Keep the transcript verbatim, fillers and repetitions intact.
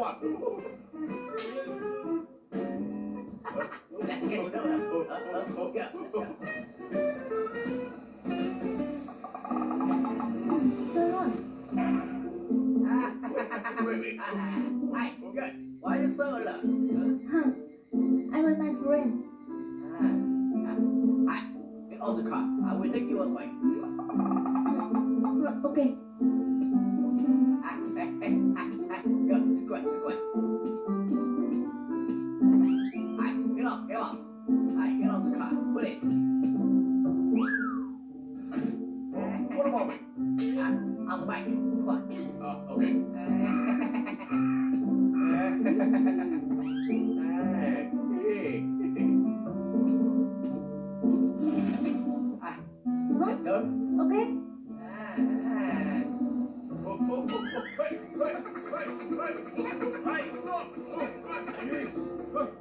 on. Let's get started. Oh, oh, oh, yeah, let's go. So long. Wait, wait. Hi, good. Why are you so alert? Huh. I want my friend. Hi, get out the car. I will take you away. Uh, okay. Good, squat, squat. Hi, get off, get off. Hi, get out the car. Police. What about me? Uh, on the bike. Come on. Uh, okay. Hey. Hi, Huh? let's go. Okay. Oh, oh, oh, oh, hey, hey, hey, hey, hey, stop! Oh, hey,